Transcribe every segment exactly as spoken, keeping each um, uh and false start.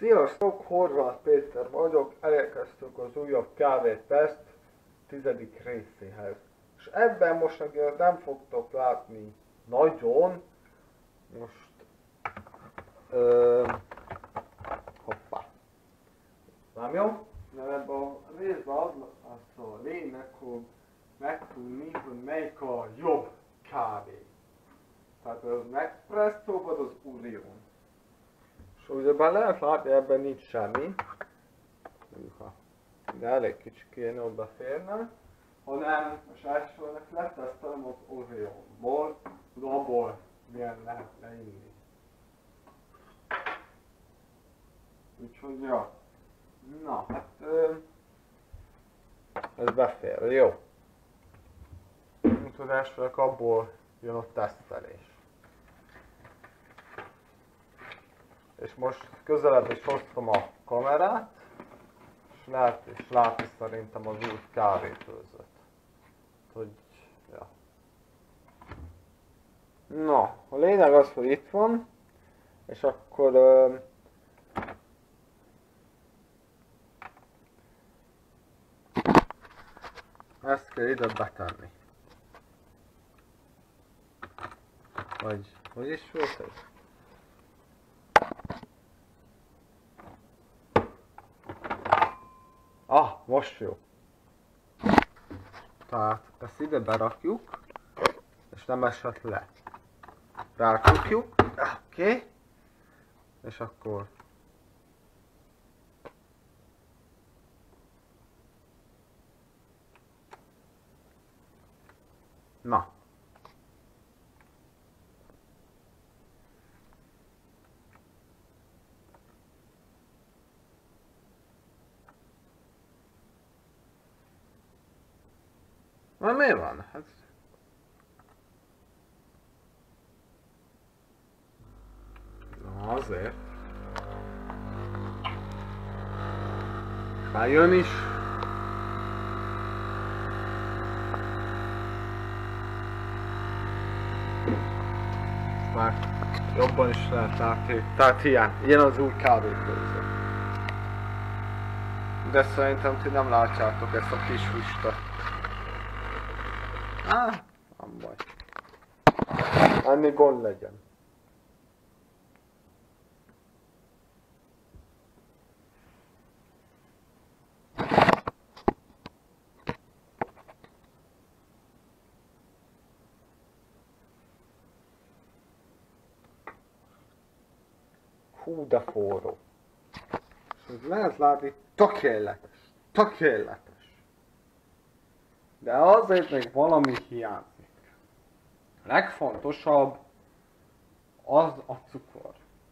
Sziasztok, Horváth Péter vagyok, elérkeztünk az újabb kávéteszt tizedik részéhez. És ebben most azért nem fogtok látni nagyon, most, ö, hoppá, nem jó? Mert ebben a részben az, az a lényeg, hogy megtudni, hogy melyik a jobb kávé. Tehát az Nespresso vagy az Orion. És ugyebár lehet látni, ebben nincs semmi. De elég kicsi kéne oda férnem. Hanem most elsőnek letesztelem az Orionból, hogy abból milyen lehetne inni. Úgyhogy ja. Na, hát ö, ez befér, jó. Úgyhogy elsőnek abból jön a tesztelés. És most közelebb is hoztam a kamerát, és lehet is látni szerintem az új kávéfőzőt. Hogy, ja. Na, a lényeg az, hogy itt van, és akkor ö, ezt kell ide betenni. Vagy, hogy is volt ez? Ah, most jó. Tehát ezt ide berakjuk, és nem esett le. Rákukjuk, oké. Okay. És akkor... Na. Na mi van? Hát... Na azért. Már jön is. Már jobban is lehet látni. Tehát ilyen, ilyen az új kávéfőző. De szerintem ti nem látjátok ezt a kis füstöt. Á, nem baj. Enni gond legyen. Hú, de forró. És lehet látni, tökéletes. Tökéletes. De azért még valami hiányzik. A legfontosabb az a cukor.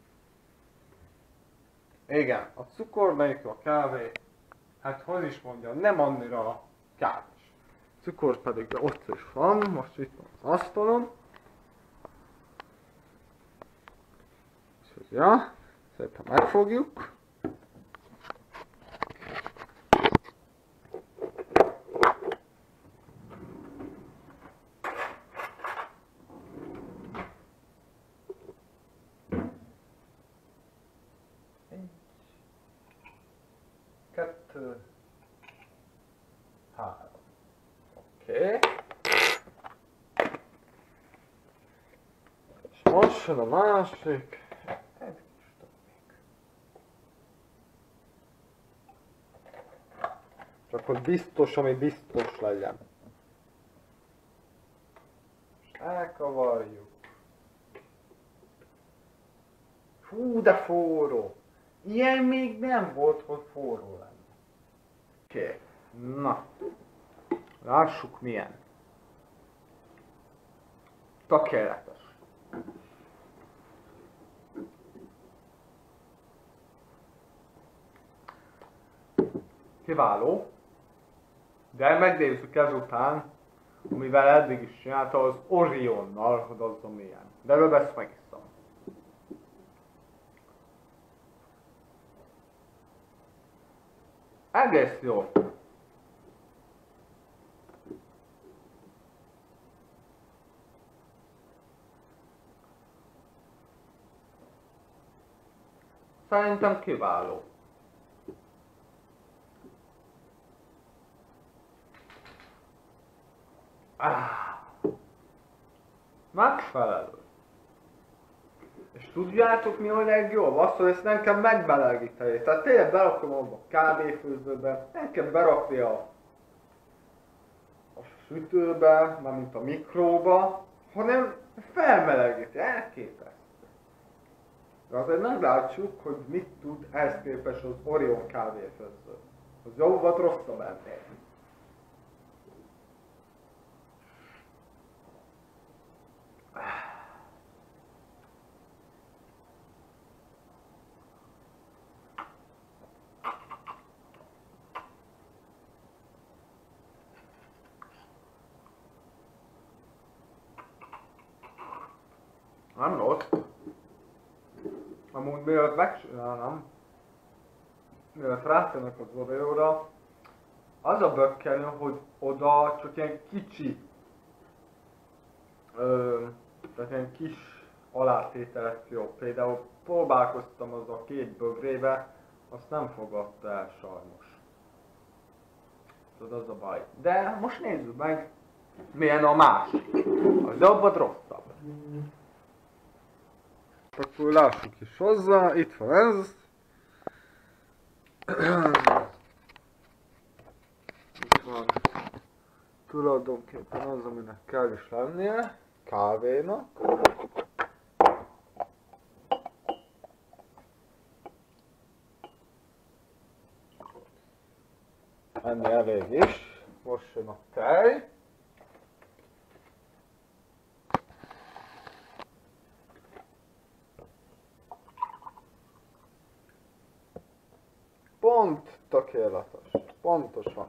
Igen, a cukor melyik a kávé, hát hogy is mondjam, nem annyira kávés. Cukor pedig de ott is van, most itt van az asztalon. Ja, szépen megfogjuk. Kettő, három. Oké. Okay. És most jön a másik. Egy kis még. Csak hogy biztos, ami biztos legyen. És elkavarjuk. Hú, de forró! Ilyen még nem volt, hogy forró lenne. Oké, okay. Na. Lássuk milyen. Tökéletes. Kiváló. De megnézzük ezután, amivel eddig is csinálta, az Orionnal, hogy az milyen. De előbb ezt megiszom. Egész jó. Szerintem kiváló. Ah, megfelelő. És tudjátok mi a legjobb? Azt, hogy ezt nem kell megbelegíteni. Tehát tényleg berakom abba a kávéfőzőbe, nem kell berakni a, a sütőbe, mármint a mikróba, hanem felmelegíti. Elképesztő. De azért meglátjuk, hogy mit tud ehhez képest az Orion kávéfőző. Az jobb vagy rosszabb ennél. Nem rossz. Amúgy mielőtt megcsinálnám, mielőtt rátennek az Oreóra, az a bökkenő, hogy oda csak ilyen kicsi, ö, tehát ilyen kis alátételek jó. Például próbálkoztam az a két bögrébe, azt nem fogadta el sajnos. Tudod, az a baj. De most nézzük meg, milyen a másik. Az jobb vagy rosszabb. Akkor lássuk is hozzá, itt van ez. Itt van tulajdonképpen az, aminek kell is lennie, kávénak. Ennél elég is. Most jön a tej. Pont tökéletes. Pontosan.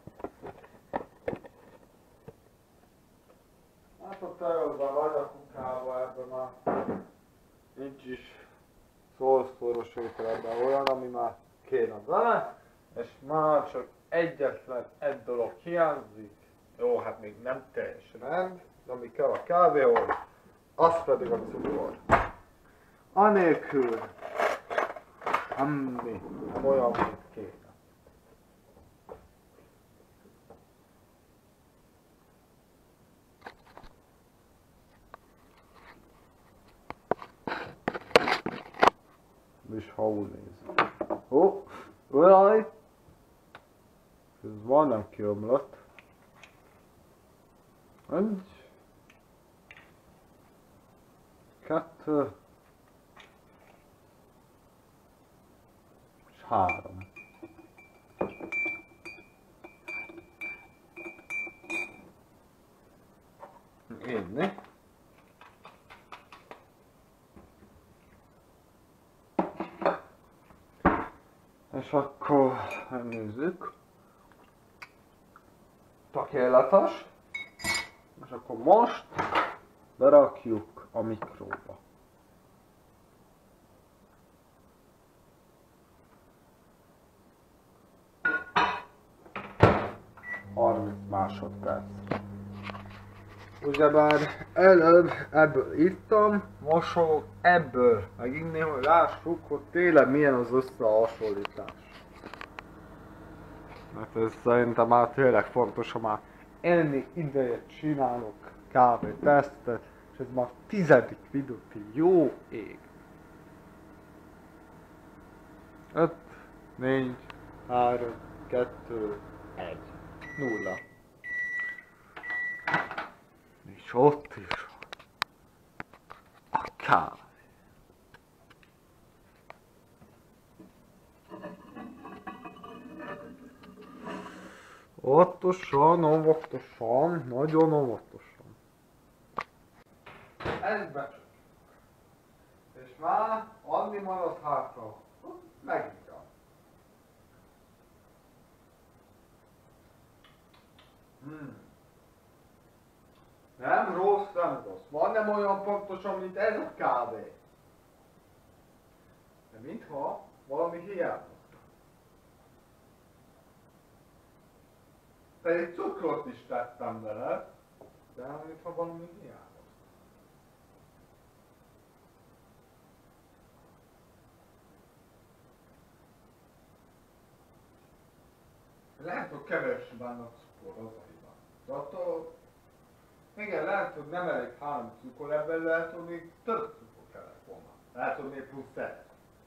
Hát a tejozban vagy a kukába, ebben már nincs is szószoros ételben olyan, ami már kéne vele, és már csak egyetlen egy dolog hiányzik. Jó, hát még nem teljesen rend, de ami kell a kávéhoz, az pedig a cukor. Anélkül semmi nem olyan, mint kéne. És ha úgy nézem. Ó, jaj! Ez majdnem kiömlött. Egy. Kettő. És három. Inni. És akkor megnézzük. Tökéletes. És akkor most berakjuk a mikróba. harminc másodperc. Ugyebár előbb ebből ittam, most fogok ebből meginni, hogy lássuk, hogy tényleg milyen az összehasonlítás. Mert ez szerintem már tényleg fontos, ha már enni ideje csinálok kávé tesztet, és ez már tizedik videó, jó ég. öt, négy, három, kettő, egy, nulla. És ott is van a kávé. Óvatosan, óvatosan, nagyon óvatosan. Ez becsök. És már annyi maradt hátra. Megigyam. Hmm. Nem rossz, nem rossz. Van nem olyan pontosan, mint ez a kávé. De mintha valami hiányzik. Pedig cukrot is tettem vele, de mintha valami hiányzik. lehet, hogy kevés vannak cukor, az a hiba. De attól, igen, lehet, hogy nem elég három cukor, ebben lehet, hogy még több cukor kellett volna. Lehet, hogy még plusz egy.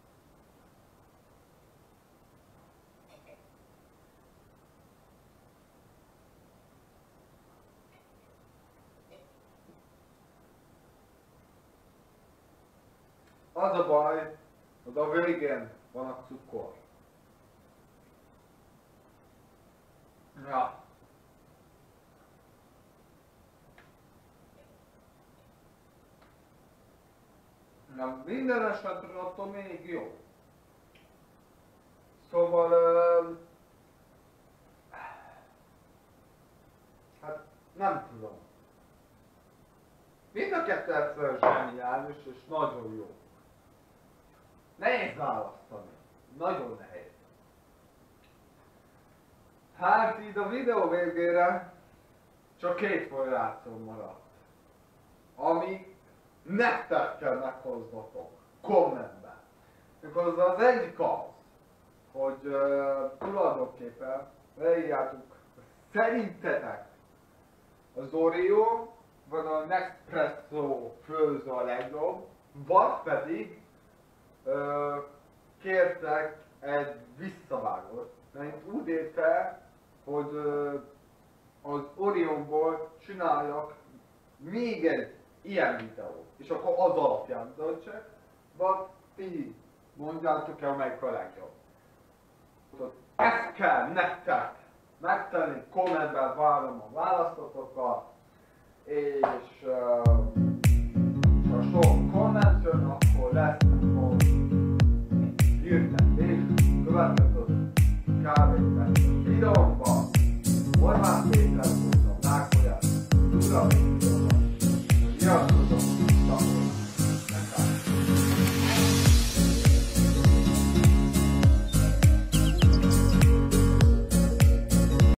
Az a baj, hogy a végén van a cukor. Ja. Na, minden esetre attól még jó. Szóval... Uh, hát nem tudom. Mind a kettő egyszerűen zseniális és nagyon jó. Nehéz választani. Nagyon nehéz. Hát így a videó végére csak két variáció maradt. Ami nektek kell meghozzatok kommentben. Mikor az egyik az, hogy uh, tulajdonképpen leírjátok szerintetek az Oreo vagy a Nespresso főző a legjobb, vagy pedig uh, kértek egy visszavágót. Mert én úgy érte, hogy uh, az Oreóból csináljak még egy ilyen videót, és akkor az alapján döntsek, vagy ti mondjátok el, melyik a legjobb. Ezt kell nektek megtenni, kommentben várom a választotokat, és uh, ha sok komment jön, akkor lesz